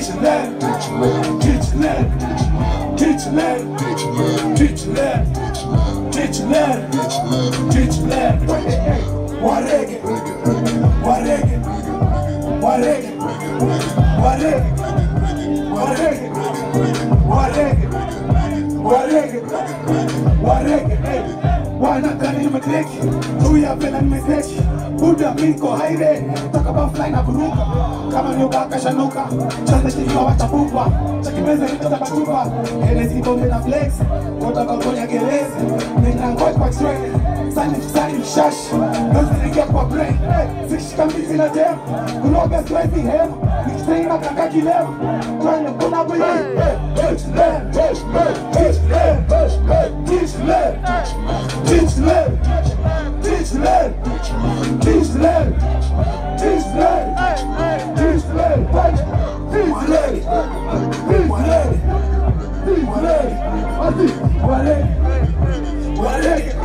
teach your lad, teach your lad, teach your lad, teach your lad, teach your lad, teach your lad. Warege, warege, warege, warege, warege, warege, warege, warege, wanakani nimekreki, tuya vela nimekreki, Buddha miko haire, talk about fly na kuruka, kama nyobaka shanuka, chanda shiriwa wachapukwa, chakimeza nito tapatupa, elezi bombe na flex, kota kakonya gerezi, nina ngoja kwa x-ray, sani shash, nozi nikia kwa brain, zikishika mbizi na dem, kuloga swezi hem, nikisema kakaki leo, kwenye kuna bwe, teach them, teach them, teach them, teach them, teach them, teach them, teach them, teach them, teach them, teach them,